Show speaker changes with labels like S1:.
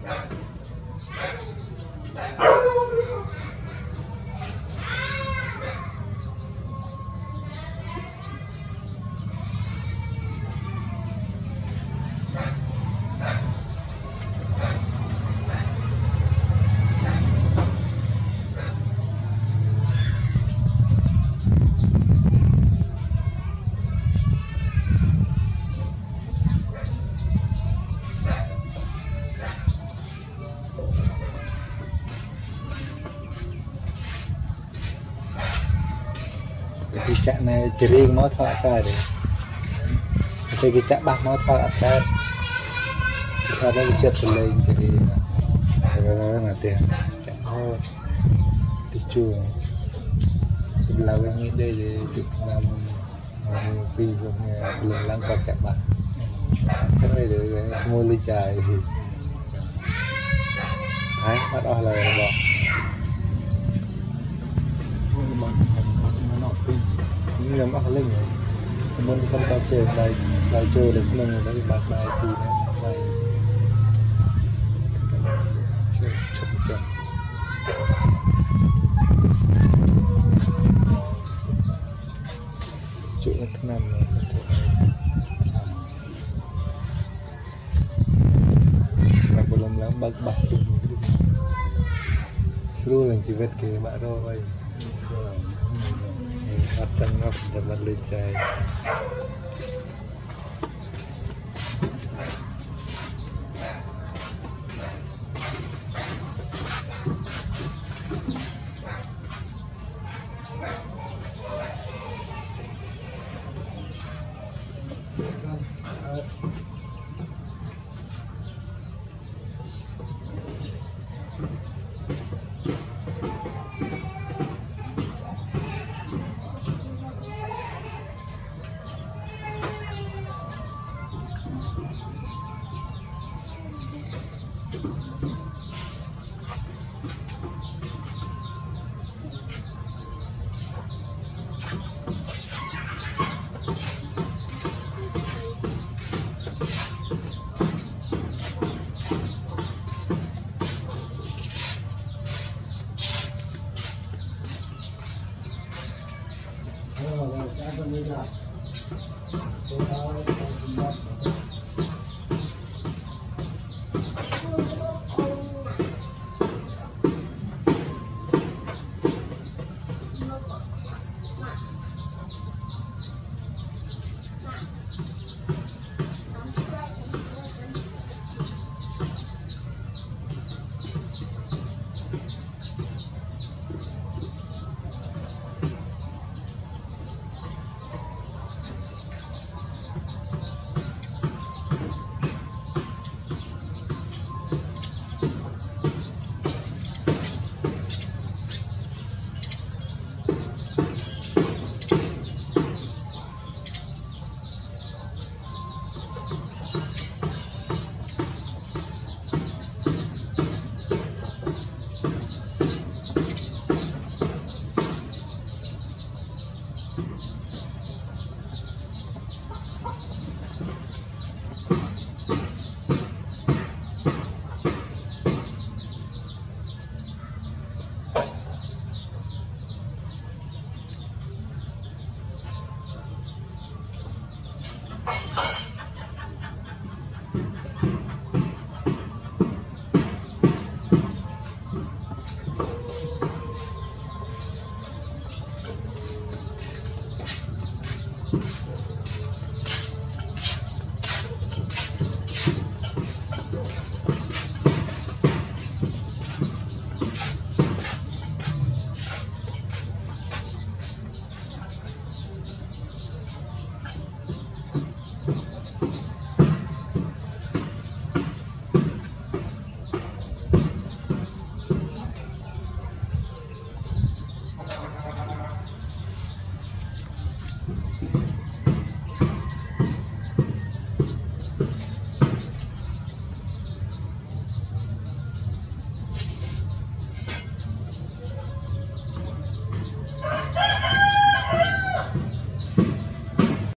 S1: cái chạm này chỉ riêng nó thôi cả đấy cái chạm bạc nó thôi ăn cái sao nó chết lên thì đó là tiền chạm thôi đi chùa là cái nghĩ đây để chụp làm vì lần lăng còn chạm bạc cái này để mua ly trà thì đấy bắt đầu là bỏ nhưng mà mắc lên rồi muốn không có chơi bài chơi được nên là cái bạc bài thì bài chơi chậm chậm chỗ thứ năm này mà belum lắm bạc bạc seru yang civet ke mak ro oi macam ngap dapat lecai